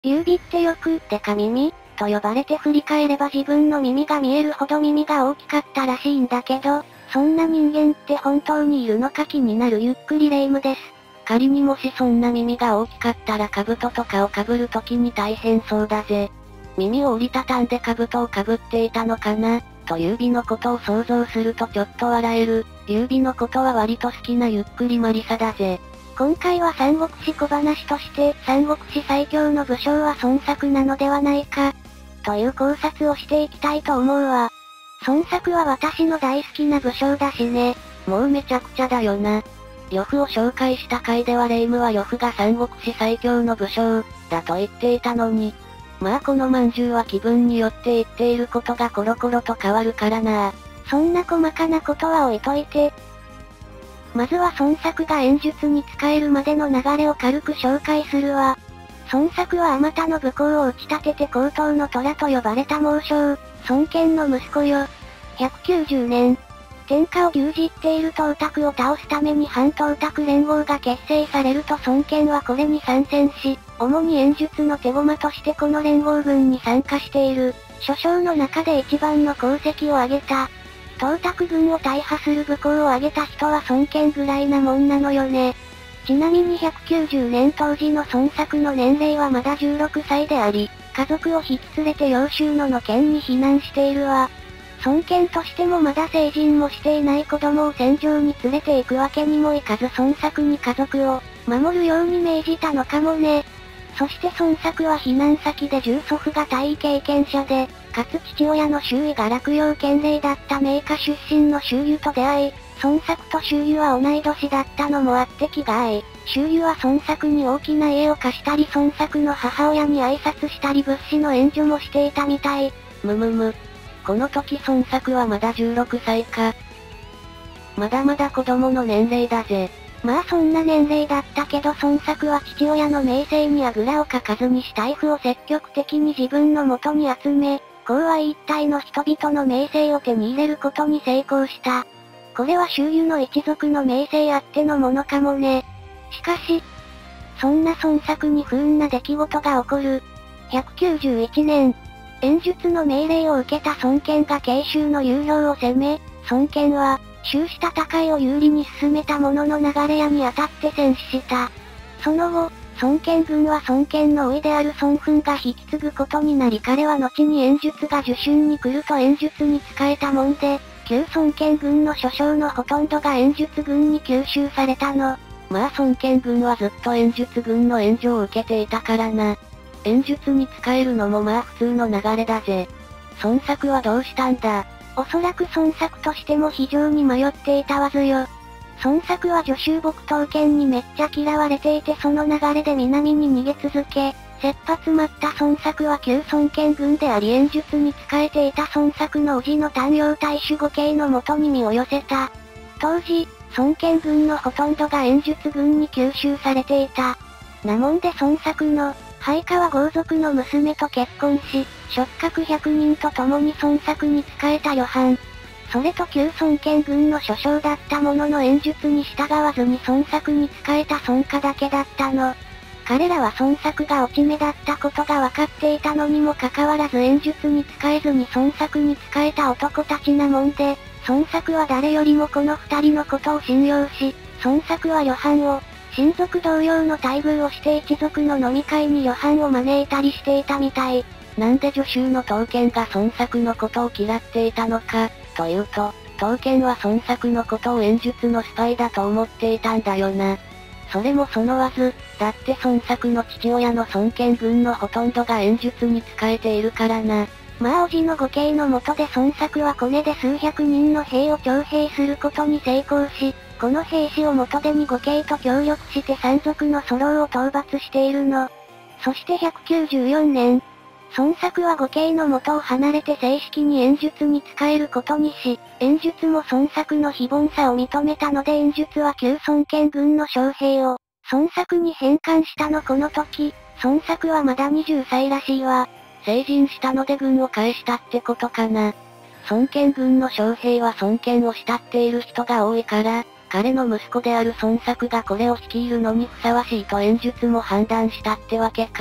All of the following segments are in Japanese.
劉備ってよく、デカ耳と呼ばれて振り返れば自分の耳が見えるほど耳が大きかったらしいんだけど、そんな人間って本当にいるのか気になるゆっくりレ夢ムです。 仮にもしそんな耳が大きかったら兜とかを被る時に大変そうだぜ。耳を折りたたんで兜を被っていたのかな、と劉備のことを想像するとちょっと笑える。劉備のことは割と好きなゆっくりマリサだぜ。 今回は三国志小話として、三国志最強の武将は孫作なのではないか、という考察をしていきたいと思うわ。孫作は私の大好きな武将だしね。 もうめちゃくちゃだよな。呂布を紹介した回ではレ夢ムは呂布が三国志最強の武将、だと言っていたのに。まあこの饅頭は気分によって言っていることがコロコロと変わるからな。 そんな細かなことは置いといて。まずは孫作が演術に使えるまでの流れを軽く紹介するわ。孫作はあまたの武功を打ち立てて高等の虎と呼ばれた猛将、孫権の息子よ。190年。天下を牛耳っている東卓を倒すために反東卓連合が結成されると孫権はこれに参戦し、主に演術の手駒としてこの連合軍に参加している、諸将の中で一番の功績を挙げた。東卓軍を大破する武功を挙げた人は孫権ぐらいなもんなのよね。ちなみに190年当時の孫作の年齢はまだ16歳であり、家族を引き連れて揚州の県に避難しているわ。孫権としてもまだ成人もしていない子供を戦場に連れて行くわけにもいかず孫作に家族を守るように命じたのかもね。そして孫作は避難先で重祖父が大尉経験者で、かつ父親の周囲が洛陽県令だった名家出身の周瑜と出会い、孫作と周瑜は同い年だったのもあって気が合い、周瑜は孫作に大きな家を貸したり孫作の母親に挨拶したり物資の援助もしていたみたい。 この時孫作はまだ16歳か。まだまだ子供の年齢だぜ。 まあそんな年齢だったけど孫作は父親の名声にあぐらをかかずに死体符を積極的に自分の元に集め、講和一体の人々の名声を手に入れることに成功した。これは周囲の一族の名声あってのものかもね。しかし、そんな孫作に不運な出来事が起こる。191年、演術の命令を受けた孫権が慶州の有兵を攻め、孫権は、終始戦いを有利に進めたものの流れ屋に当たって戦死した。その後、孫権軍は孫権の甥である孫奮が引き継ぐことになり彼は後に演術が受春に来ると演術に使えたもんで、旧孫権軍の諸将のほとんどが演術軍に吸収されたの。 まあ孫権軍はずっと演術軍の援助を受けていたからな。演術に使えるのもまあ普通の流れだぜ。孫作はどうしたんだ？ おそらく孫作としても非常に迷っていたはずよ。孫作は徐州木刀剣にめっちゃ嫌われていてその流れで南に逃げ続け、切羽詰まった孫作は旧孫権軍であり演術に仕えていた孫作の叔父の丹陽大守護慶のもとに身を寄せた。当時、孫権軍のほとんどが演術軍に吸収されていた。なもんで孫作の、配下は豪族の娘と結婚し、触覚100人と共に孫作に仕えた旅伴。それと旧孫権軍の諸将だったものの演術に従わずに孫作に仕えた孫家だけだったの。彼らは孫作が落ち目だったことが分かっていたのにもかかわらず演術に仕えずに孫作に仕えた男たちなもんで、孫作は誰よりもこの二人のことを信用し、孫作は旅伴を、親族同様の待遇をして一族の飲み会に旅伴を招いたりしていたみたい。 なんで徐州の刀剣が孫作のことを嫌っていたのか、というと、刀剣は孫作のことを演術のスパイだと思っていたんだよな。それもそのわず、だって孫作の父親の孫権軍のほとんどが演術に仕えているからな。 まあ叔父の護慶の下で孫作はコネで数百人の兵を徴兵することに成功し、この兵士を元手に護慶と協力して山賊のソローを討伐しているの。そして194年、孫作は護慶の元を離れて正式に演術に仕えることにし、演術も孫作の非凡さを認めたので演術は旧孫権軍の将兵を、孫作に返還したのこの時、孫作はまだ20歳らしいわ。 成人したので軍を返したってことかな。孫権軍の将兵は孫権を慕っている人が多いから、彼の息子である孫作がこれを率いるのにふさわしいと演術も判断したってわけか。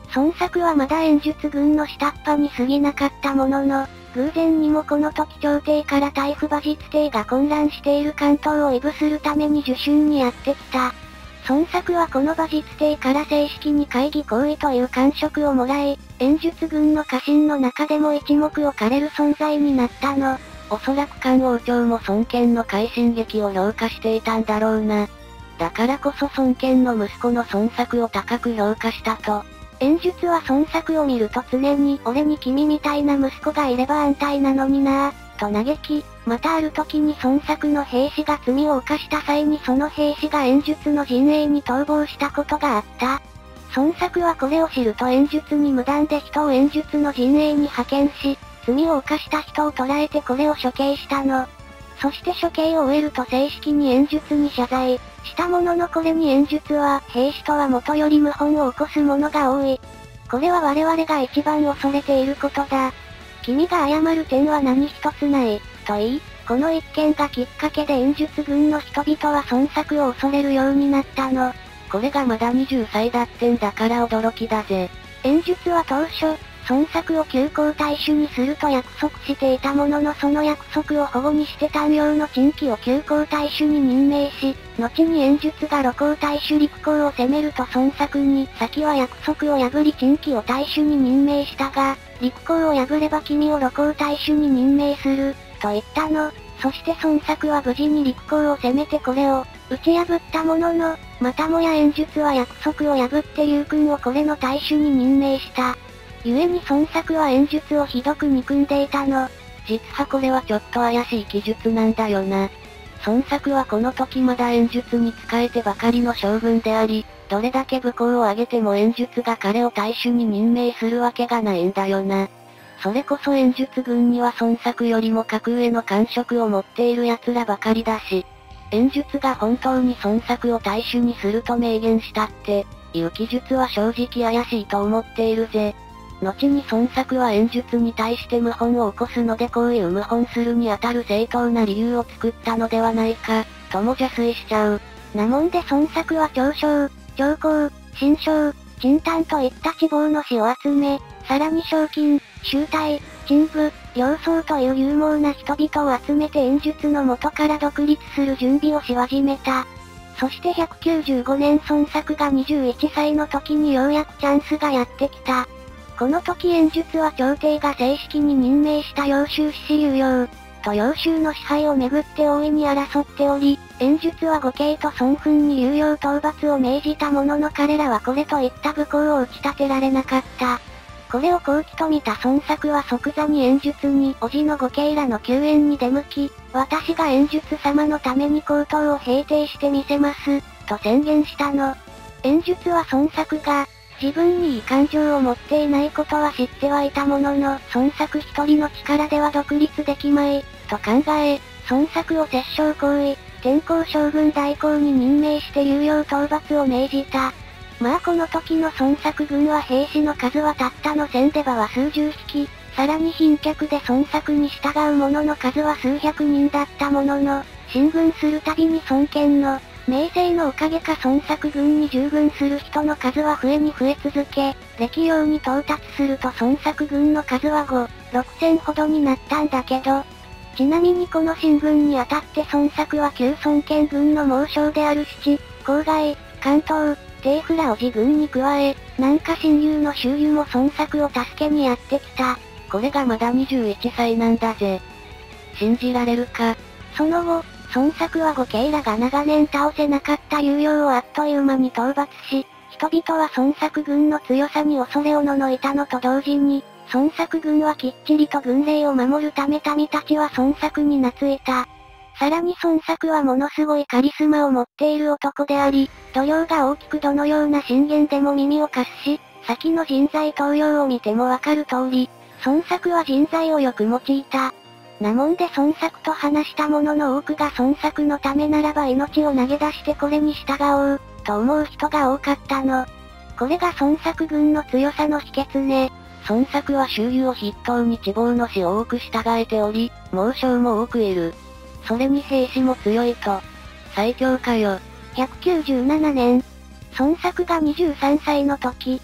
孫作はまだ燕術軍の下っ端に過ぎなかったものの、偶然にもこの時朝廷から大夫馬実帝が混乱している関東を威武するために受春にやってきた。孫作はこの馬実帝から正式に会議行為という官職をもらい、燕術軍の家臣の中でも一目置かれる存在になったの。 おそらく漢王朝も孫権の快進撃を評価していたんだろうな。だからこそ孫権の息子の孫作を高く評価したと。 燕術は孫作を見ると常に俺に君みたいな息子がいれば安泰なのになぁ、と嘆き、またある時に孫作の兵士が罪を犯した際にその兵士が燕術の陣営に逃亡したことがあった。孫作はこれを知ると燕術に無断で人を燕術の陣営に派遣し、罪を犯した人を捕らえてこれを処刑したの。そして処刑を終えると正式に燕術に謝罪したもののこれに燕術は兵士とは元より謀反を起こす者が多い。これは我々が一番恐れていることだ。君が謝る点は何一つない、と言い、この一件がきっかけで燕術軍の人々は孫作を恐れるようになったの。 これがまだ20歳だってんだから驚きだぜ。 燕術は当初、孫作を旧皇太子にすると約束していたもののその約束を反故にして丹陽の陳規を旧皇太子に任命し、後に燕術が露皇太子陸皇を攻めると孫作に先は約束を破り陳規を太子に任命したが、陸皇を破れば君を露皇太子に任命する、と言ったの。そして孫作は無事に陸皇を攻めてこれを打ち破ったものの、またもや燕術は約束を破って劉君をこれの太子に任命した。故に孫作は燕術をひどく憎んでいたの。 実はこれはちょっと怪しい記述なんだよな。孫作はこの時まだ燕術に仕えてばかりの将軍であり、どれだけ武功を挙げても燕術が彼を太子に任命するわけがないんだよな。それこそ燕術軍には孫作よりも格上の官職を持っている奴らばかりだし、燕術が本当に孫作を太子にすると明言したって、いう記述は正直怪しいと思っているぜ。後に孫作は燕術に対して謀反を起こすのでこういう謀反するにあたる正当な理由を作ったのではないか、とも邪推しちゃう。 なもんで孫作は長将、長江、新将、陳丹といった地方の士を集め、さらに賞金、集隊、陳部、両僧という勇猛な人々を集めて燕術の元から独立する準備をし始めた。そして195年孫作が21歳の時にようやくチャンスがやってきた。この時燕術は朝廷が正式に任命した揚州志士劉陽と揚州の支配をめぐって大いに争っており、燕術は呉慶と孫憤に劉陽討伐を命じたものの彼らはこれといった武功を打ち立てられなかった。これを好機と見た孫作は即座に燕術に叔父の呉慶らの救援に出向き、私が燕術様のために高等を平定してみせます、と宣言したの。燕術は孫作が、自分にいい感情を持っていないことは知ってはいたものの、孫作一人の力では独立できまい、と考え、孫作を摂政行為、天候将軍代行に任命して劉陽討伐を命じた。まあこの時の孫作軍は兵士の数はたったの1000で馬は数十匹、さらに賓客で孫作に従う者の数は数百人だったものの、進軍するたびに孫権の、名声のおかげか孫作軍に従軍する人の数は増えに増え続け、歴陽に到達すると孫作軍の数は5、6000ほどになったんだけど、ちなみにこの進軍にあたって孫作は旧孫権軍の猛将である七、郊外、関東、定府らを自軍に加え、南下親友の周囲も孫作を助けにやってきた。 これがまだ21歳なんだぜ。信じられるか。 その後、孫作は呉慶らが長年倒せなかった劉陽をあっという間に討伐し、人々は孫作軍の強さに恐れおののいたのと同時に、孫作軍はきっちりと軍令を守るため民たちは孫作に懐いた。さらに孫作はものすごいカリスマを持っている男であり、度量が大きくどのような進言でも耳を貸すし、先の人材登用を見てもわかる通り、孫作は人材をよく用いた。なもんで孫作と話した者の多くが孫作のためならば命を投げ出してこれに従おう、と思う人が多かったの。これが孫作軍の強さの秘訣ね。 孫作は周囲を筆頭に地方の士を多く従えており、猛将も多くいる。それに兵士も強いと。最強かよ。 197年。孫作が23歳の時。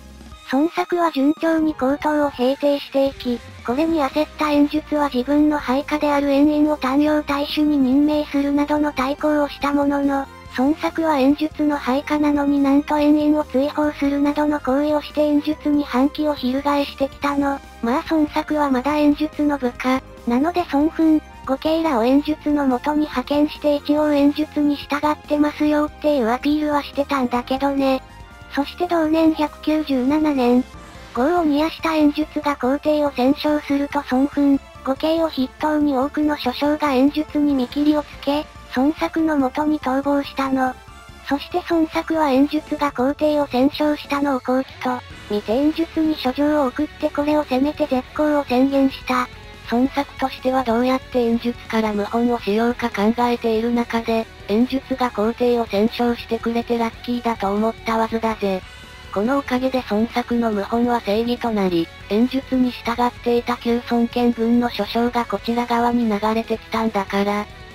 孫作は順調に口頭を平定していき、これに焦った円術は自分の配下である円印を丹陽大主に任命するなどの対抗をしたものの、孫作は円術の配下なのになんと円印を追放するなどの行為をして円術に反旗を翻してきたの。まあ孫作はまだ円術の部下、なので孫奮、呉慶らを円術の元に派遣して一応円術に従ってますよっていうアピールはしてたんだけどね。そして同年197年、業を煮やした円術が皇帝を戦勝すると孫奮、呉慶を筆頭に多くの諸将が円術に見切りをつけ、孫作の元に逃亡したの。そして孫作は円術が皇帝を戦勝したのを好機と、見て円術に書状を送ってこれを攻めて絶好を宣言した。孫作としてはどうやって円術から謀反をしようか考えている中で、円術が皇帝を戦勝してくれてラッキーだと思ったわずだぜ。このおかげで孫作の謀反は正義となり、円術に従っていた旧孫権軍の諸将がこちら側に流れてきたんだから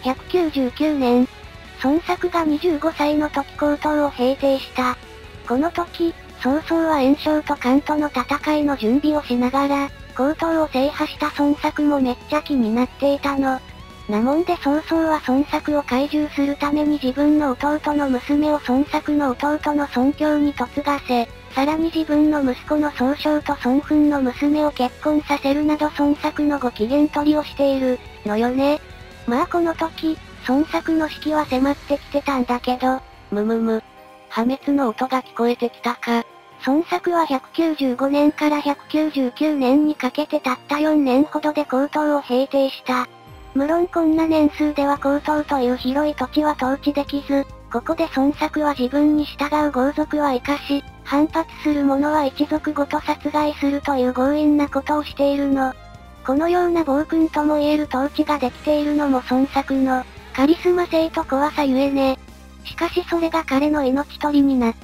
。199年、孫作が25歳の時口頭を平定した。この時、曹操は袁紹と関との戦いの準備をしながら、口頭を制覇した孫作もめっちゃ気になっていたの。なもんで曹操は孫作を懐柔するために自分の弟の娘を孫作の弟の孫強に嫁がせ、さらに自分の息子の曹操と孫奮の娘を結婚させるなど孫作のご機嫌取りをしている、のよね。まあこの時、孫作の死期は迫ってきてたんだけど、破滅の音が聞こえてきたか。孫作は195年から199年にかけてたった4年ほどで口頭を平定した。無論こんな年数では江東という広い土地は統治できず、ここで孫作は自分に従う豪族は生かし、反発する者は一族ごと殺害するという強引なことをしているの。このような暴君とも言える統治ができているのも孫作のカリスマ性と怖さゆえね。しかしそれが彼の命取りになった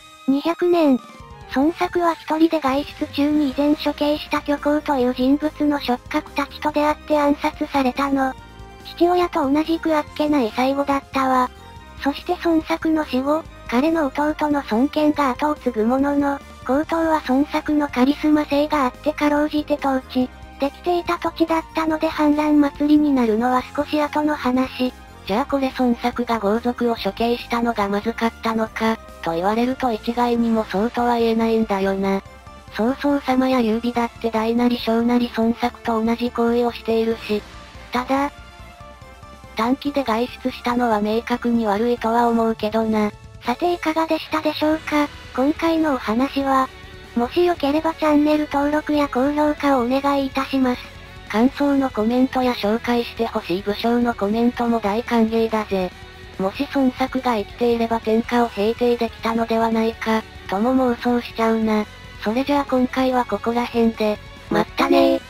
。200年。孫作は一人で外出中に以前処刑した虚構という人物の触覚たちと出会って暗殺されたの。父親と同じくあっけない最後だったわ。そして孫作の死後、彼の弟の孫権が後を継ぐものの、江東は孫作のカリスマ性があってかろうじて統治できていた土地だったので反乱祭りになるのは少し後の話。じゃあこれ孫作が豪族を処刑したのがまずかったのか、と言われると一概にもそうとは言えないんだよな。曹操様や劉備だって大なり小なり孫作と同じ行為をしているし。ただ、短期で外出したのは明確に悪いとは思うけどな。さていかがでしたでしょうか。今回のお話は、もしよければチャンネル登録や高評価をお願いいたします。感想のコメントや紹介してほしい武将のコメントも大歓迎だぜ。もし孫作が生きていれば天下を平定できたのではないか、とも妄想しちゃうな。それじゃあ今回はここら辺で、まったねー。